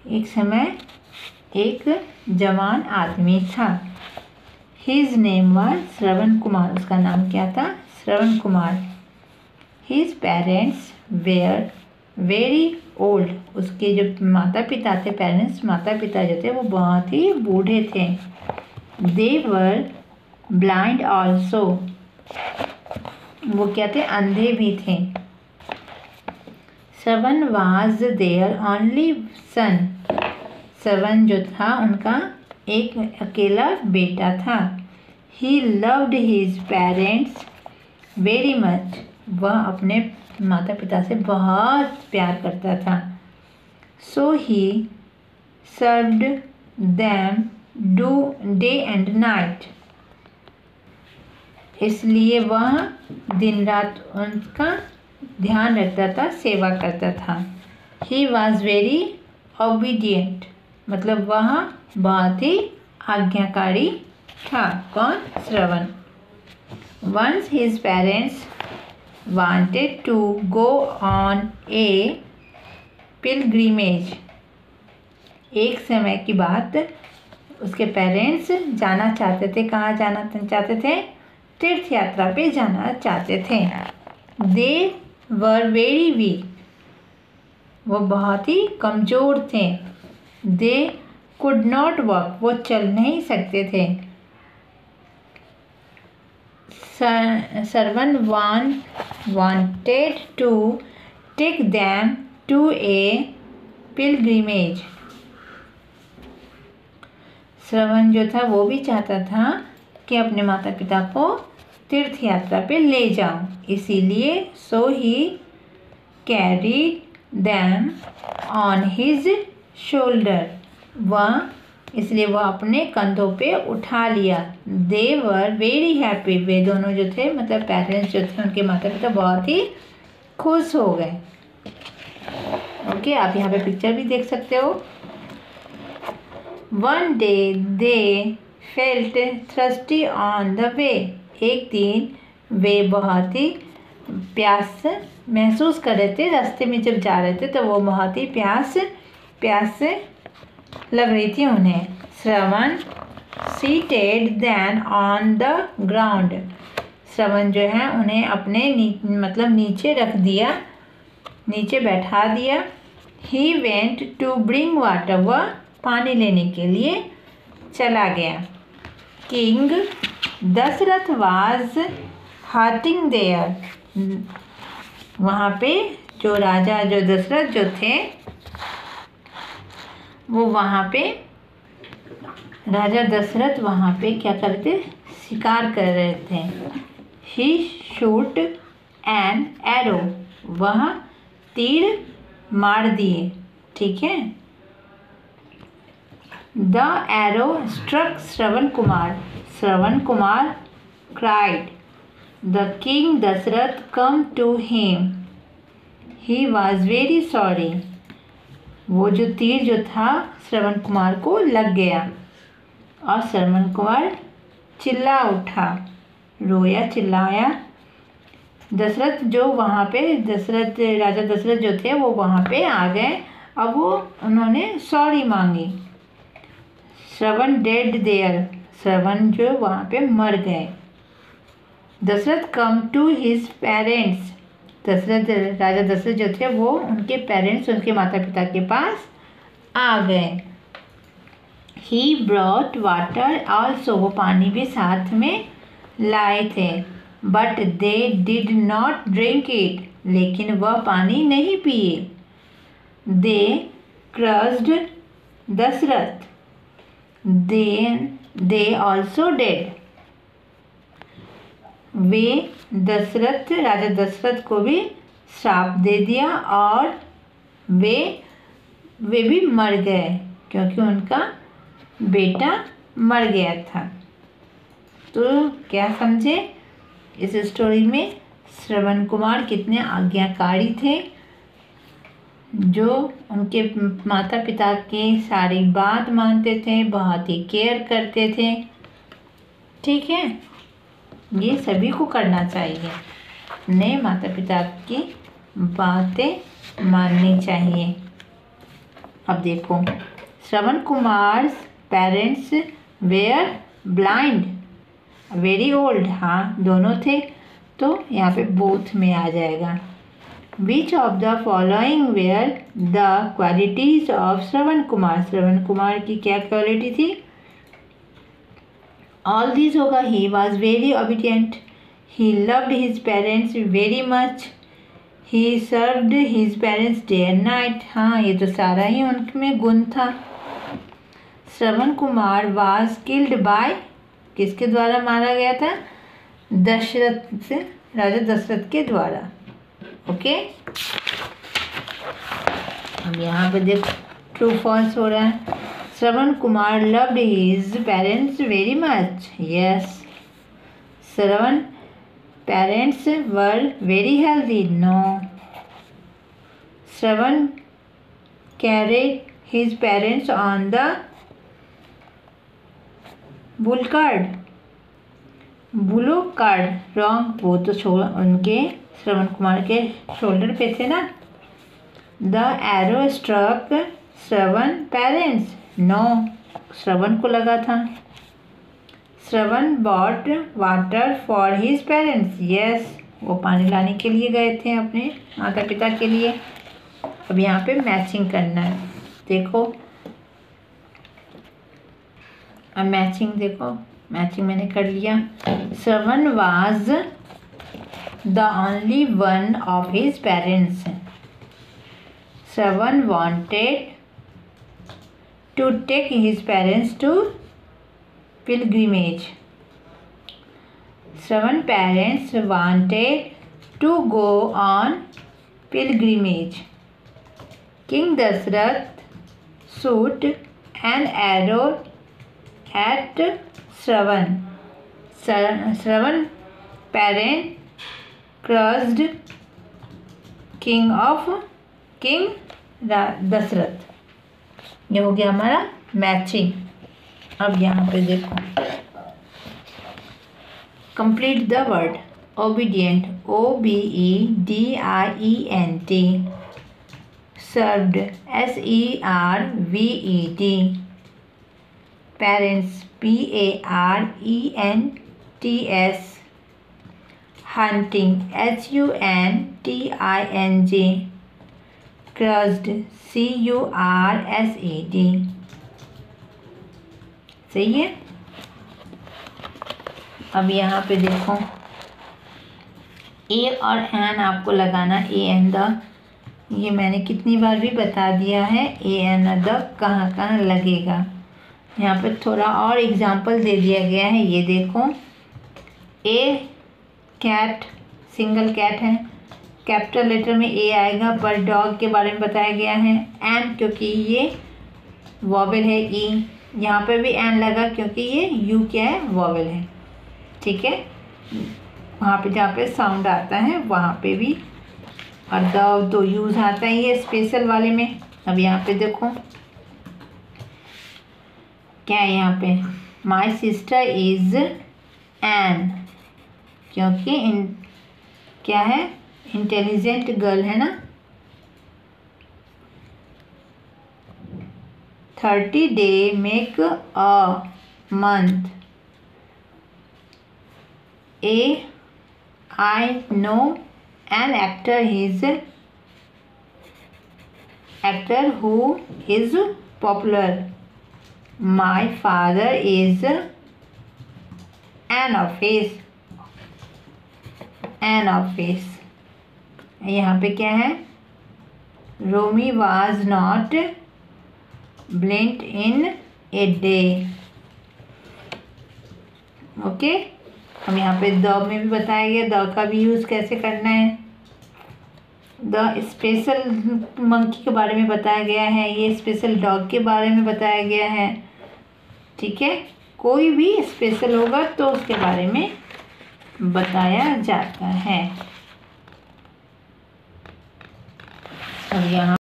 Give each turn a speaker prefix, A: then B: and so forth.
A: एक समय एक जवान आदमी था। His name was Shravan Kumar. उसका नाम क्या था? Shravan Kumar. His parents were very old. उसके जो माता पिता थे, माता पिता जो थे वो बहुत ही बूढ़े थे। They were blind also. वो क्या थे? अंधे भी थे। Shravan was their only son. Shravan जो था उनका एक अकेला बेटा था। He loved his parents very much. वह अपने माता पिता से बहुत प्यार करता था। So he served them day and night. इसलिए वह दिन रात उनका ध्यान रखता था, सेवा करता था। He was very obedient. मतलब वह बहुत ही आज्ञाकारी था। कौन? Shravan. Once his parents wanted to go on a pilgrimage। एक समय की बात, उसके पेरेंट्स जाना चाहते थे। कहाँ जाना चाहते थे? तीर्थ यात्रा पे जाना चाहते थे। They were very weak. वो बहुत ही कमज़ोर थे। They could not walk. वो चल नहीं सकते थे। श्रवण wanted to take them to a pilgrimage। श्रवण जो था वो भी चाहता था कि अपने माता पिता को तीर्थ यात्रा पे ले जाऊं। इसीलिए so he carried them on his shoulder. इसलिए वह अपने कंधों पे उठा लिया। दे वर वेरी हैप्पी। वे दोनों जो थे, मतलब पेरेंट्स जो थे, उनके माता पिता बहुत ही खुश हो गए। ओके, आप यहाँ पे पिक्चर भी देख सकते हो। One day they felt thirsty on the way. एक दिन वे बहुत ही प्यास महसूस कर रहे थे। रास्ते में जब जा रहे थे तो वो बहुत ही प्यास लग रही थी उन्हें। Shravan seated then on the ground. Shravan जो है उन्हें अपने मतलब नीचे रख दिया, नीचे बैठा दिया। He went to bring water. वह पानी लेने के लिए चला गया। King Dasharath was hunting there. वहाँ पे जो राजा जो दशरथ जो थे वो वहाँ पे राजा दशरथ वहाँ पे क्या करते? शिकार कर रहे थे। He shoot an arrow. वह तीर मार दिए। ठीक है। The arrow struck Shravan Kumar. Shravan Kumar cried the king Dasharath come to him. He was very sorry. वो जो तीर जो था श्रवण कुमार को लग गया और श्रवण कुमार चिल्ला उठा, रोया, चिल्लाया। दशरथ जो वहाँ पे राजा दशरथ जो थे वो वहाँ पे आ गए। अब उन्होंने सॉरी मांगी। श्रवण डेड देयर। श्रवण जो वहाँ पे मर गए। Dasharath come to his parents. राजा दशरथ जो थे वो उनके पेरेंट्स, उनके माता पिता के पास आ गए। He brought water also. वो पानी भी साथ में लाए थे। But they did not drink it. लेकिन वह पानी नहीं पिए। They cursed Dasharath. They also dead. वे राजा दशरथ को भी श्राप दे दिया और वे भी मर गए क्योंकि उनका बेटा मर गया था। तो क्या समझे इस स्टोरी में? श्रवण कुमार कितने आज्ञाकारी थे, जो उनके माता पिता की सारी बात मानते थे, बहुत ही केयर करते थे। ठीक है, ये सभी को करना चाहिए। अपने माता पिता की बातें माननी चाहिए। अब देखो, Shravan Kumar parents were blind, very old, हाँ दोनों थे, तो यहाँ पे बोथ में आ जाएगा। Which of the following were the qualities of Shravan Kumar, Shravan Kumar की क्या क्वालिटी थी? ऑल दिस होगा। He was very obedient, he loved his parents very much, he served his parents day and night, हाँ ये तो सारा ही उनमें गुण था। Shravan Kumar was killed by, किसके द्वारा मारा गया था? दशरथ से, राजा दशरथ के द्वारा। ओके, अब यहाँ पे देखो ट्रू फॉल्स हो रहा है। Shravan Kumar loved his parents very much, yes. Shravan parents were very healthy, no. Shravan carried his parents on the bullock cart, wrong, वो तो उनके श्रवण कुमार के शोल्डर पे थे ना। The arrow struck Shravan parents, no, Shravan को लगा था। Shravan bought water for his parents, yes, वो पानी लाने के लिए गए थे अपने माता पिता के लिए। अब यहाँ पे मैचिंग करना है, देखो अब मैचिंग देखो, मैचिंग मैंने कर लिया। Shravan was the only one of his parents, Shravan wanted to take his parents to pilgrimage, Shravan parents wanted to go on pilgrimage, king Dasharath shoot an arrow at Shravan, Shravan parent cursed king Dasharath. ये हो गया हमारा मैचिंग। अब यहाँ पे देखो, complete the word. Obedient, OBEDIENT, served, SERVED, parents, PARENTS, hunting, HUNTING, crushed, CURSED। सही है। अब यहाँ पे देखो, ए और एन आपको लगाना, ए एंड द, ये मैंने कितनी बार भी बता दिया है, ए एंड द कहाँ कहाँ लगेगा। यहाँ पे थोड़ा और एग्जाम्पल दे दिया गया है, ये देखो, ए कैट, सिंगल कैट है, कैपिटल लेटर में ए आएगा, पर डॉग के बारे में बताया गया है। एन, क्योंकि ये वॉवेल है, ई, यहाँ पे भी एन लगा क्योंकि ये यू क्या है, वॉवेल है, ठीक है। वहाँ पे जहाँ पे साउंड आता है वहाँ पे भी, और द तो यूज़ आता ही है स्पेशल वाले में। अब यहाँ पे देखो क्या है, यहाँ पे माई सिस्टर इज़ एन, क्योंकि क्या है, इंटेलिजेंट गर्ल है ना। 30 day make a month, I know an actor who is popular. My father is an office. यहाँ पे क्या है, Romy was not blind in a day. Okay, हम यहाँ पे द में भी बताया गया, द का भी यूज़ कैसे करना है। द स्पेशल मंकी के बारे में बताया गया है, ये स्पेशल डॉग के बारे में बताया गया है, ठीक है। कोई भी स्पेशल होगा तो उसके बारे में बताया जाता है। अब यहाँ